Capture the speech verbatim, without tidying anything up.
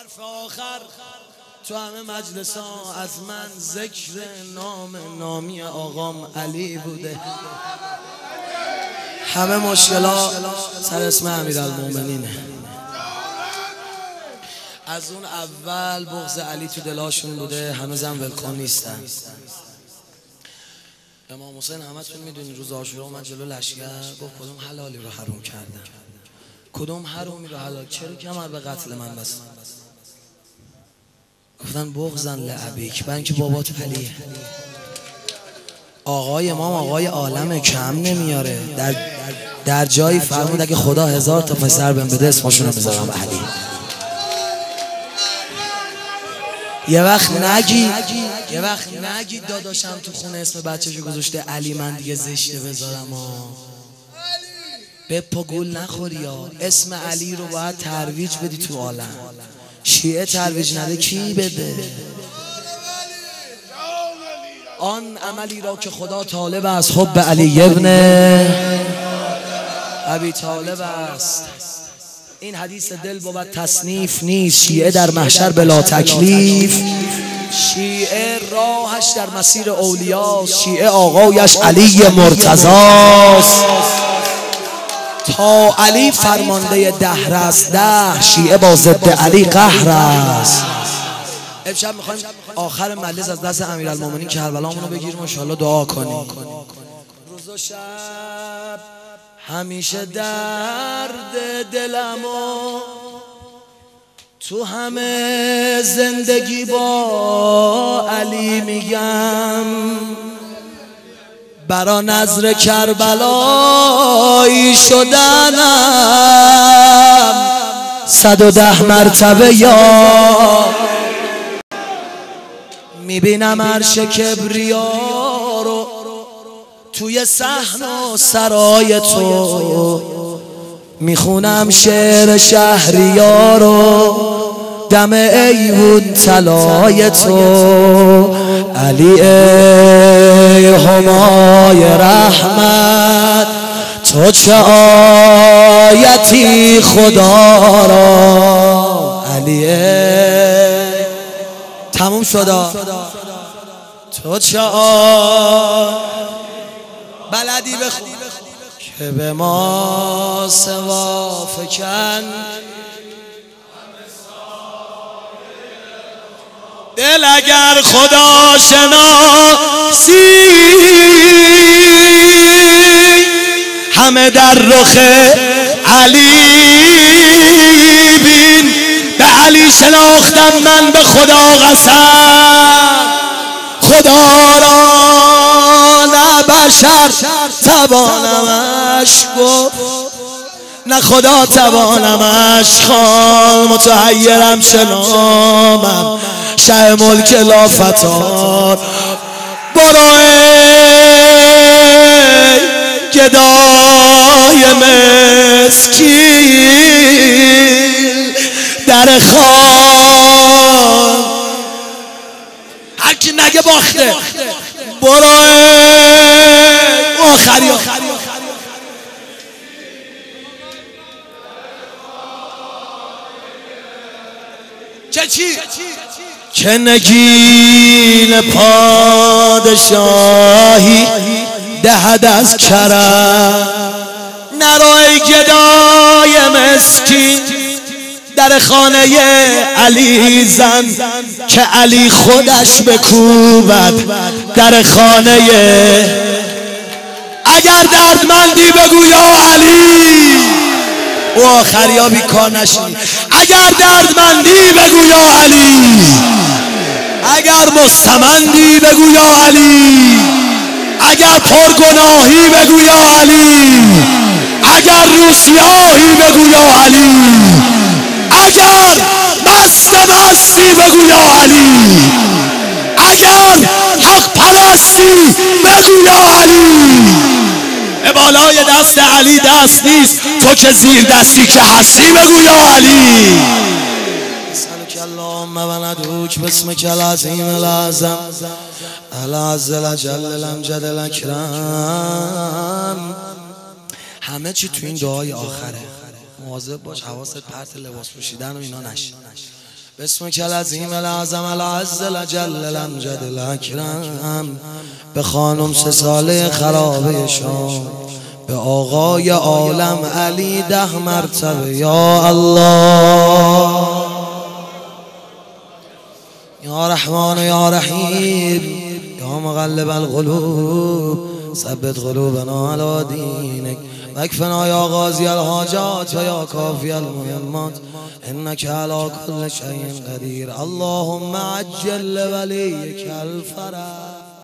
حرف آخر تو همه مجلس ها از من ذکر نام نامی آقام علی بوده. همه مشکلات سر اسم امیرالمومنینه. از اون اول بغض علی تو دلاشون بوده، هنوزم ولکن نیستن. امام حسین همتون میدونی روز عاشورا اومد جلو لشکر گفت کدوم حلالی رو حروم کردن، کدوم حرومی رو حلال، چرا کمر به قتل من بس؟ گفتن بغضن لعبیک، برای اینکه بابات علیه. آقای امام آقای عالم کم نمیاره. در در جایی فرمود اگه خدا هزار تا پسر بهم بده اسمشون رو میذارم علی. یه وقت نگی یه وقت نگی داداشم تو خونه اسم بچه‌شو گذاشته علی، من دیگه زشته بذارم ها. به پا گول نخوری ها. اسم علی رو باید ترویج بدی تو عالم. شیعه ترویج نده کی بده؟ آن عملی را که خدا طالب از حب علی ابن ابی طالب است. این حدیث دل بود تصنیف نیست. شیعه در محشر بلا تکلیف، شیعه راهش در مسیر اولیاست، شیعه آقایش علی مرتضاست. تا علی فرمانده دهر است، دهر شیعه با ضد علی قهر است. امشب میخوایم آخر مجلس از دست امیرالمومنین کربلامونو بگیریم و انشاءالله دعا کنیم. روز و شب همیشه درد دلمو تو همه زندگی با علی میگم، برا نظر کربلایی شدنم صد و ده مرتبه یا میبینم عرش کبریا رو توی صحن و سرای تو، میخونم شعر شهریارو دم ایوون طلای تو. علی ای همای رحمت تو چه آیتی خدا را. علی ای تموم شد تو چه آیتی بلدی بخون که به ما سوا فکن دل اگر خدا شناسی همه در رخ علی بین. به علی شناختم من به خدا قسم، خدا را نه بشر توانمش گفت، نه خدا توانمش خوان. متحیرم شنامم شه ملک لافتار. برو ای گدای مسکین در خوان، هر کی نگه باخته. برو آخری چه چی؟ که نگین پادشاهی دهد از کرم، نرو ای گدای مسکین در خانه علی زن که علی خودش بکوبد در خانه. اگر دردمندی بگو یا علی، او آخری ها بیکار نشین. اگر دردمندی بگو یا علی، اگر مستمندی بگو یا علی، اگر پرگناهی بگو یا علی، اگر روسیاهی بگو یا علی، اگر مست مستی بگو یا علی، اگر حق پرستی بگو یا علی. بالای دست علی دست نیست، تو که زیر دستی که هستی بگو یا علی. اسألک اللهم و ندعوک باسمک العظیم الأعظم العز الجل الامجد الاکرم. همه چی تو این دعای آخره. مواظب باش حواست پرت لباس پوشیدن و اینا نشه. باسمك العظیم العظم العز الجل الامجد الاکرم، به خانم سه ساله خرابه شام، به آقای عالم علی ده مرتبه یا الله یا رحمان یا رحیم یا مقلب القلوب ثبت قلوبنا علی دینک واکفنا یا قاضی الحاجات و یا کافی المهمات انک علی کل شیء قدیر. اللهم عجل لولیک الفرج.